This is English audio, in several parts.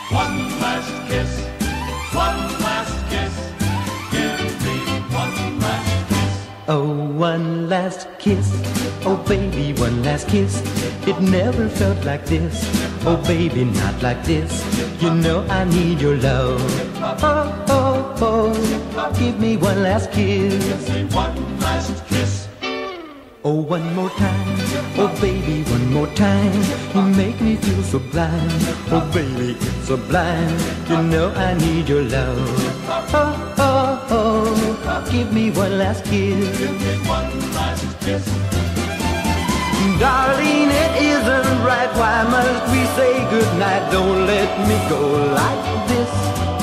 One last kiss, one last kiss. Give me one last kiss. Oh, one last kiss. Oh, baby, one last kiss. It never felt like this. Oh, baby, not like this. You know I need your love. Oh, oh, oh. Give me one last kiss. Give me one last kiss. Oh, one more time. Oh, baby, one more time. You make me feel so blind. Oh, baby, it's sublime. You know I need your love. Oh, oh, oh. Give me one last kiss. Give me one last kiss. Darling, it isn't right. Why must we say goodnight? Don't let me go like this.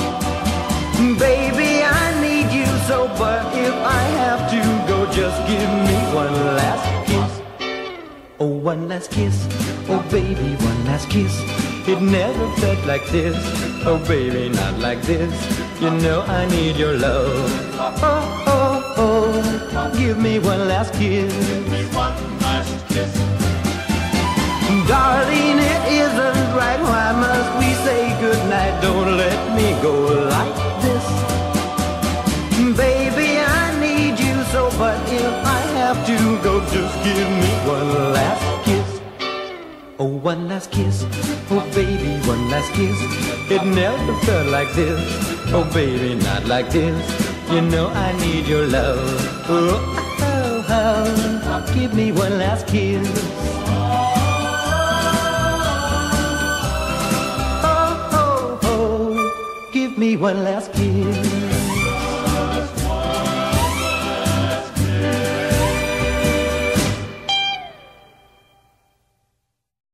Baby, I need you so, but if I have to go, just give me one last kiss. Oh, one last kiss. Oh, baby, one last kiss. It never felt like this. Oh, baby, not like this. You know I need your love. Oh, oh, oh. Give me one last kiss. Give me one last kiss. Darling, it isn't right. Why must we say goodnight? Don't let me go like this. Baby, I need you so, but if I have to go, just give me one last kiss. Oh, one last kiss. Oh, baby, one last kiss. It never felt like this. Oh, baby, not like this. You know I need your love. Oh, oh, oh. Give me one last kiss. Give me one last kiss.